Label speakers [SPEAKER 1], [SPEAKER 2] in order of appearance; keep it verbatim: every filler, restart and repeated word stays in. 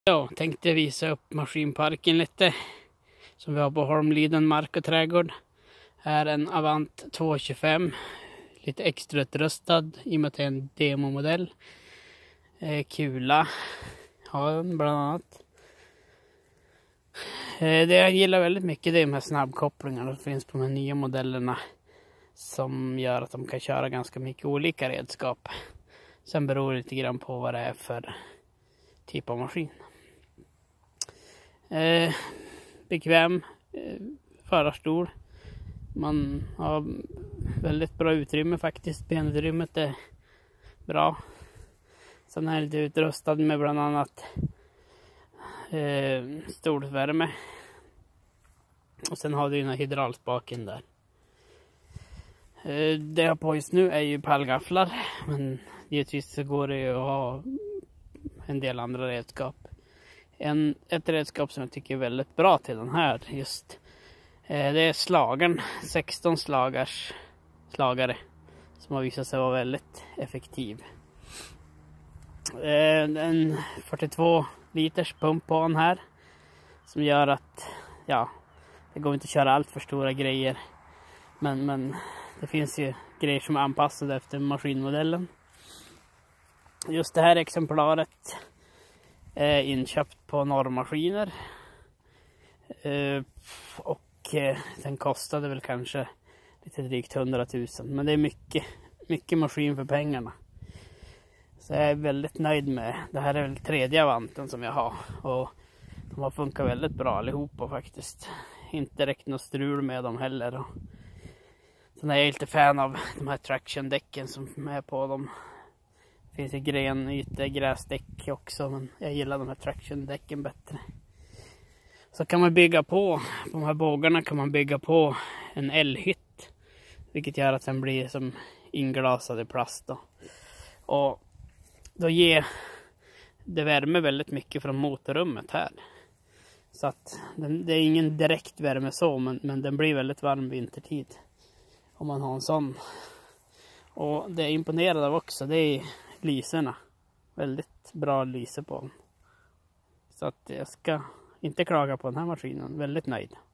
[SPEAKER 1] Ja, tänkte visa upp maskinparken lite som vi har på Holmliden mark och trädgård. Här är en Avant tvåhundratjugofem, lite extra utrustad i och med att det är en demomodell. Eh, kula har den bland annat. Eh, det jag gillar väldigt mycket det är de här snabbkopplingarna som finns på de här nya modellerna, som gör att de kan köra ganska mycket olika redskap. Sen beror det lite grann på vad det är för typ av maskin. Eh, bekväm eh, förarstol. Man har väldigt bra utrymme faktiskt. Benutrymmet är bra. Sen är det lite utrustad med bland annat eh, stolsvärme. Och sen har du den här hydraulspaken där. Eh, det jag har på just nu är ju pallgafflar. Men givetvis så går det ju att ha en del andra redskap. En, ett redskap som jag tycker är väldigt bra till den här just eh, det är slagaren, sexton slagars slagare som har visat sig vara väldigt effektiv. Eh, en fyrtiotvå liters pump på den här som gör att ja, det går inte att köra allt för stora grejer, men, men det finns ju grejer som är anpassade efter maskinmodellen. Just det här exemplaret är inköpt på Norrmaskiner. Eh, och eh, den kostade väl kanske lite drygt hundratusen. Men det är mycket, mycket maskin för pengarna. Så jag är väldigt nöjd med. Det här är väl tredje Avanten som jag har. Och de har funkat väldigt bra allihopa faktiskt. Inte direkt något strul med dem heller. Och sen är jag lite fan av de här traction-däcken som är på dem. Det finns ju grenytor, gräsdäck också, men jag gillar de här traction-däcken bättre. Så kan man bygga på, på de här bågarna kan man bygga på en L-hytt. Vilket gör att den blir som inglasad i plast då. Och då ger det värme väldigt mycket från motorrummet här. Så att den, det är ingen direkt värme så, men, men den blir väldigt varm vintertid. Om man har en sån. Och det är imponerad av också, det är lyserna. Väldigt bra lyse på den. Så att jag ska inte klaga på den här maskinen. Väldigt nöjd.